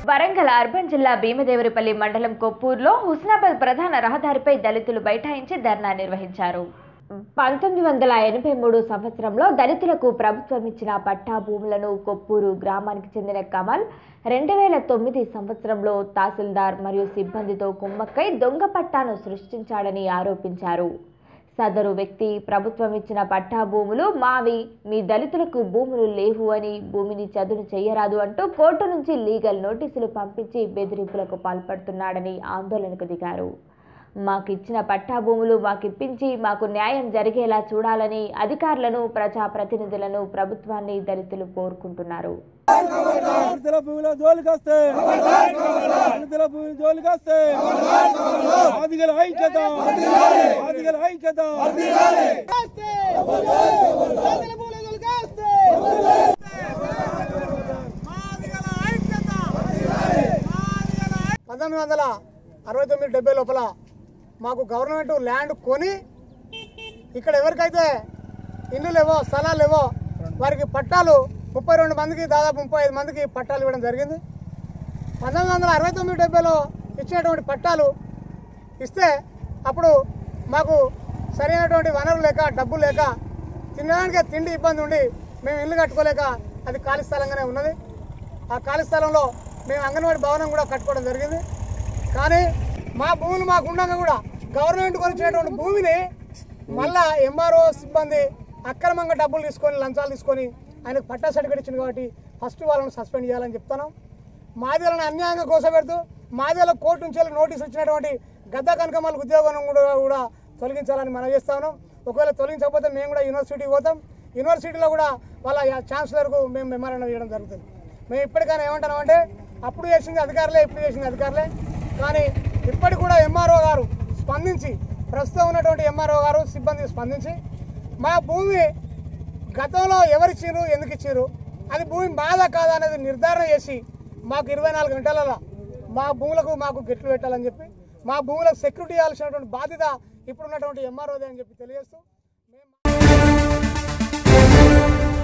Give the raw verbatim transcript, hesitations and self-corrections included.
Warangal urban జిల్లా భీమదేవరపల్లి మండలం కొప్పూరులో హుస్నాబాద్ ప్రధాన రహదారిపై దళితులు బైఠాయించి ధర్నా నిర్వహించారు. పంతొమ్మిది వందల ఎనభై మూడు సంవత్సరంలో దళితులకు ప్రభుత్వం ఇచ్చిన పట్టా భూములను కొప్పూరు గ్రామానికి చెందిన కమల్ రెండు వేల తొమ్మిది సంవత్సరంలో తహసీల్దార్ మరియు సిబ్బందితో కుమ్మక్కై దొంగ పట్టాను సృష్టించాడని ఆరోపించారు. సదరు వ్యక్తి ప్రభుత్వం ఇచ్చిన పట్టా భూములు మావి, మీ దళితులకు భూములు లేవు అని, భూమిని చదును చేయరాదు అంటూ కోర్టు నుంచి లీగల్ నోటీసులు పంపించి బెదిరింపులకు పాల్పడుతున్నాడని ఆందోళనకు దిగారు. మాకు ఇచ్చిన పట్టా భూములు మాకిప్పించి మాకు న్యాయం జరిగేలా చూడాలని అధికారులను, ప్రజాప్రతినిధులను, ప్రభుత్వాన్ని దళితులు కోరుకుంటున్నారు. పంతొమ్మిది వందల అరవై తొమ్మిది డెబ్బై లోపల మాకు గవర్నమెంట్ ల్యాండ్ కొని ఇక్కడ ఎవరికైతే ఇల్లు లేవో, స్థలాలు లేవో వారికి పట్టాలు ముప్పై రెండు మందికి దాదాపు ముప్పై ఐదు మందికి పట్టాలు ఇవ్వడం జరిగింది. పంతొమ్మిది వందల అరవై తొమ్మిది డెబ్బైలో ఇచ్చినటువంటి పట్టాలు ఇస్తే అప్పుడు మాకు సరైనటువంటి వనరులు లేక, డబ్బులు లేక, తినడానికి తిండి ఇబ్బంది ఉండి మేము ఇల్లు కట్టుకోలేక అది ఖాళీ స్థలంగానే ఉన్నది. ఆ ఖాళీ స్థలంలో మేము అంగన్వాడీ భవనం కూడా కట్టుకోవడం జరిగింది. కానీ మా భూములు మాకు ఉండగా కూడా గవర్నమెంట్ కొనిచ్చినటువంటి భూమిని మళ్ళా ఎంఆర్ఓ సిబ్బంది అక్రమంగా డబ్బులు తీసుకొని, లంచాలు తీసుకొని ఆయనకు పట్టా సర్టిఫికేట్ ఇచ్చింది కాబట్టి ఫస్ట్ వాళ్ళని సస్పెండ్ చేయాలని చెప్తాను. మాదిలను అన్యాయంగా కోసపెడుతూ మాదిల కోర్టు నుంచి నోటీసులు ఇచ్చినటువంటి గద్ద కనకమల్ ఉద్యోగం కూడా కూడా తొలగించాలని మనం చేస్తాను. ఒకవేళ తొలగించకపోతే మేము కూడా యూనివర్సిటీకి పోతాం. యూనివర్సిటీలో కూడా వాళ్ళ ఛాన్సలర్కు మేము మెమోరాండం ఇవ్వడం జరుగుతుంది. మేము ఇప్పటికైనా ఏమంటున్నామంటే అప్పుడు చేసింది అధికారులే, ఇప్పుడు చేసింది అధికారులే. కానీ ఇప్పటికి కూడా ఎంఆర్ఓ గారు స్పందించి, ప్రస్తుతం ఉన్నటువంటి ఎంఆర్ఓ గారు సిబ్బంది స్పందించి మా భూమి గతంలో ఎవరిచ్చిర్రు, ఎందుకు ఇచ్చారు, అది భూమి బాధ కాదా అనేది నిర్ధారణ చేసి మాకు ఇరవై నాలుగు గంటలలో మా భూములకు మాకు గెట్లు పెట్టాలని చెప్పి, మా భూములకు సెక్యూరిటీ ఇవ్వాల్సినటువంటి బాధ్యత ఇప్పుడున్నటువంటి ఎంఆర్ఓదే అని చెప్పి తెలియజేస్తూ మేము